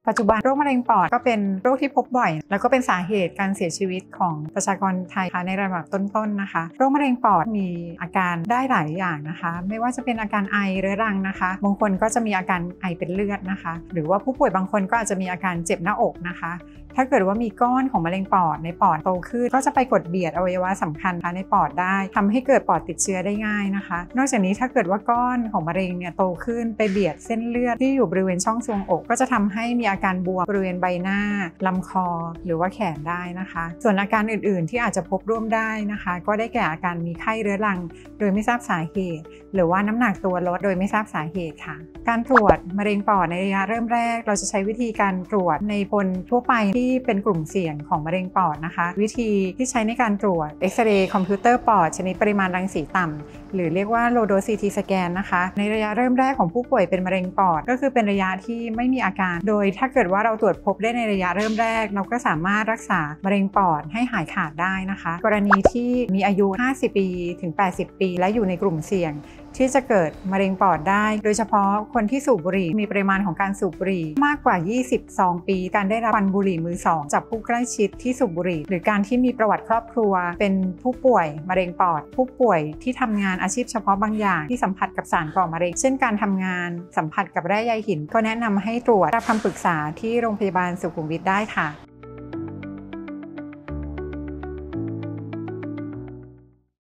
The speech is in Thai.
ปัจจุบันโรคมะเร็งปอดก็เป็นโรคที่พบบ่อยแล้วก็เป็นสาเหตุการเสียชีวิตของประชากรไทยในระดับต้นๆนะคะโรคมะเร็งปอดมีอาการได้หลายอย่างนะคะไม่ว่าจะเป็นอาการไอเรื้อรังนะคะบางคนก็จะมีอาการไอเป็นเลือดนะคะหรือว่าผู้ป่วยบางคนก็อาจจะมีอาการเจ็บหน้าอกนะคะถ้าเกิดว่ามีก้อนของมะเร็งปอดในปอดโตขึ้นก็จะไปกดเบียดอวัยวะสำคัญในปอดได้ทำให้เกิดปอดติดเชื้อได้ง่ายนะคะนอกจากนี้ถ้าเกิดว่าก้อนของมะเร็งเนี่ยโตขึ้นไปเบียดเส้นเลือดที่อยู่บริเวณช่องทรวงอกก็จะทำให้มีอาการบวมบริเวณใบหน้าลำคอหรือว่าแขนได้นะคะส่วนอาการอื่นๆที่อาจจะพบร่วมได้นะคะก็ได้แก่อาการมีไข้เรื้อรังโดยไม่ทราบสาเหตุหรือว่าน้ำหนักตัวลดโดยไม่ทราบสาเหตุค่ะการตรวจมะเร็งปอดในระยะเริ่มแรกเราจะใช้วิธีการตรวจในคนทั่วไปที่เป็นกลุ่มเสี่ยงของมะเร็งปอดนะคะวิธีที่ใช้ในการตรวจเอ็กซเรย์คอมพิวเตอร์ปอดชนิดปริมาณรังสีต่ำหรือเรียกว่า low dose CT scan นะคะในระยะเริ่มแรกของผู้ป่วยเป็นมะเร็งปอดก็คือเป็นระยะที่ไม่มีอาการโดยถ้าเกิดว่าเราตรวจพบได้ในระยะเริ่มแรกเราก็สามารถรักษามะเร็งปอดให้หายขาดได้นะคะกรณีที่มีอายุ50 ปีถึง80 ปีและอยู่ในกลุ่มเสี่ยงที่จะเกิดมะเร็งปอดได้โดยเฉพาะคนที่สูบบุหรี่มีปริมาณของการสูบบุหรี่มากกว่า22 ปีการได้รับควันบุหรี่มือสองจากผู้ใกล้ชิดที่สูบบุหรี่หรือการที่มีประวัติครอบครัวเป็นผู้ป่วยมะเร็งปอดผู้ป่วยที่ทำงานอาชีพเฉพาะบางอย่างที่สัมผัสกับสารก่อมะเร็งเช่นการทำงานสัมผัสกับแร่ใยหินก็แนะนำให้ตรวจรับคำปรึกษาที่โรงพยาบาลสุขุมวิทได้ค่ะ